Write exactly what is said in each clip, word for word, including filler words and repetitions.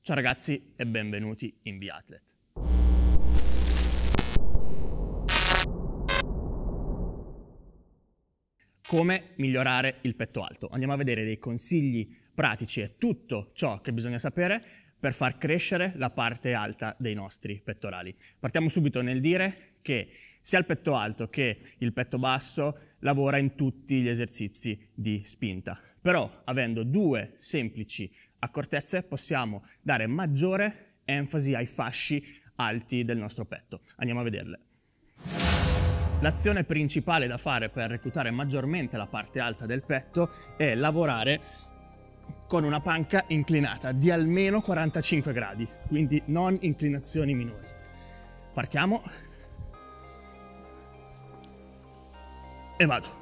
Ciao ragazzi e benvenuti in Biathlete. Come migliorare il petto alto? Andiamo a vedere dei consigli pratici e tutto ciò che bisogna sapere per far crescere la parte alta dei nostri pettorali. Partiamo subito nel dire che sia il petto alto che il petto basso lavora in tutti gli esercizi di spinta. Però avendo due semplici accortezze possiamo dare maggiore enfasi ai fasci alti del nostro petto. Andiamo a vederle. L'azione principale da fare per reclutare maggiormente la parte alta del petto è lavorare con una panca inclinata di almeno quarantacinque gradi, quindi non inclinazioni minori. Partiamo e vado.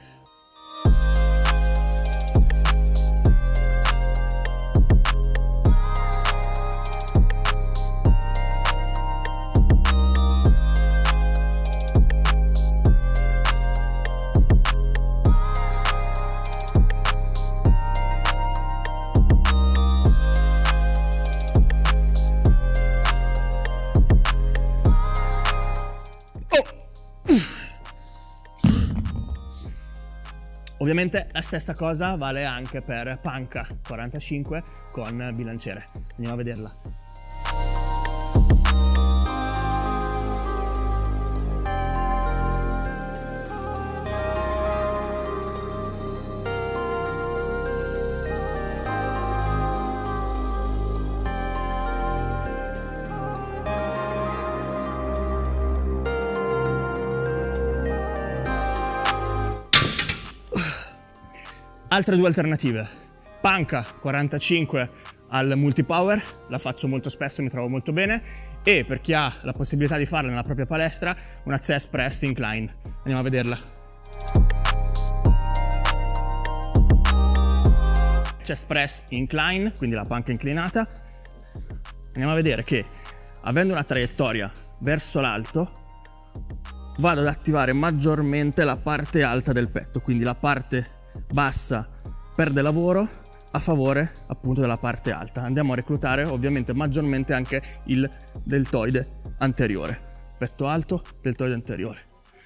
Ovviamente la stessa cosa vale anche per panca quarantacinque con bilanciere. Andiamo a vederla. Altre due alternative, panca quarantacinque al multipower, la faccio molto spesso, mi trovo molto bene, e per chi ha la possibilità di farla nella propria palestra, una chest press incline. Andiamo a vederla. Chest press incline, quindi la panca inclinata. Andiamo a vedere che, avendo una traiettoria verso l'alto, vado ad attivare maggiormente la parte alta del petto, quindi la parte bassa perde lavoro a favore appunto della parte alta. Andiamo a reclutare ovviamente maggiormente anche il deltoide anteriore. Petto alto, deltoide anteriore.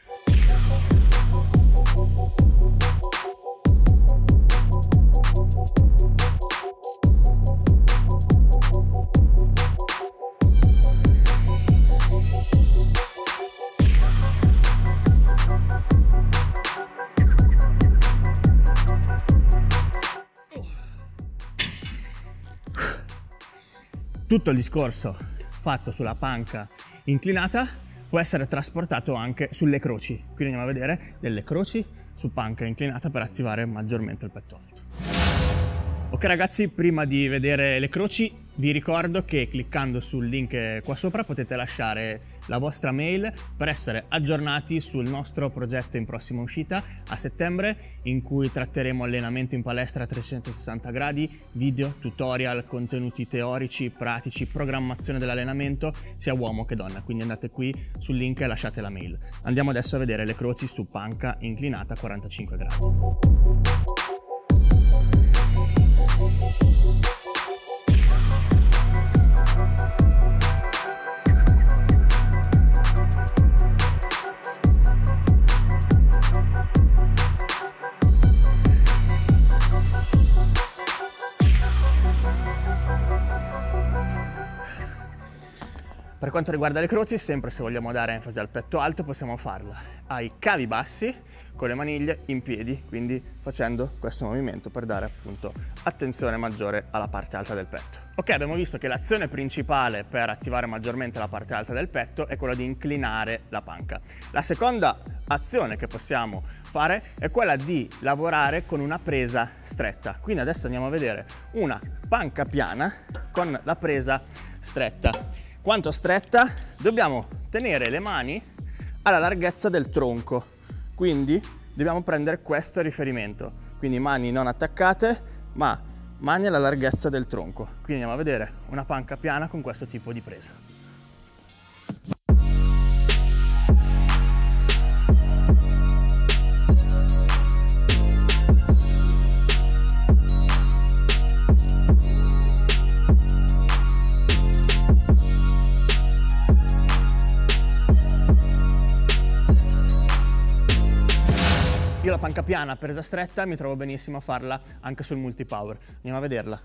Tutto il discorso fatto sulla panca inclinata può essere trasportato anche sulle croci. Quindi andiamo a vedere delle croci su panca inclinata per attivare maggiormente il petto alto. Ok ragazzi, prima di vedere le croci vi ricordo che cliccando sul link qua sopra potete lasciare la vostra mail per essere aggiornati sul nostro progetto in prossima uscita a settembre, in cui tratteremo allenamento in palestra a trecentosessanta gradi, video, tutorial, contenuti teorici, pratici, programmazione dell'allenamento sia uomo che donna. Quindi andate qui sul link e lasciate la mail. Andiamo adesso a vedere le croci su panca inclinata a quarantacinque gradi. Per quanto riguarda le croci, sempre se vogliamo dare enfasi al petto alto, possiamo farla ai cavi bassi con le maniglie in piedi, quindi facendo questo movimento per dare appunto attenzione maggiore alla parte alta del petto. Ok, abbiamo visto che l'azione principale per attivare maggiormente la parte alta del petto è quella di inclinare la panca. La seconda azione che possiamo fare è quella di lavorare con una presa stretta. Quindi adesso andiamo a vedere una panca piana con la presa stretta. Quanto stretta? Dobbiamo tenere le mani alla larghezza del tronco, quindi dobbiamo prendere questo riferimento, quindi mani non attaccate ma mani alla larghezza del tronco. Quindi andiamo a vedere una panca piana con questo tipo di presa. panca piana presa stretta mi trovo benissimo a farla anche sul multipower. Andiamo a vederla.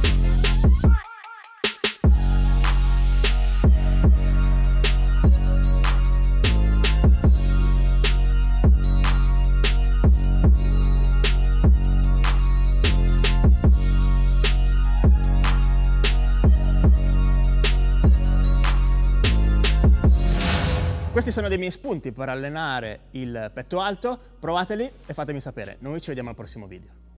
Questi sono dei miei spunti per allenare il petto alto, provateli e fatemi sapere. Noi ci vediamo al prossimo video.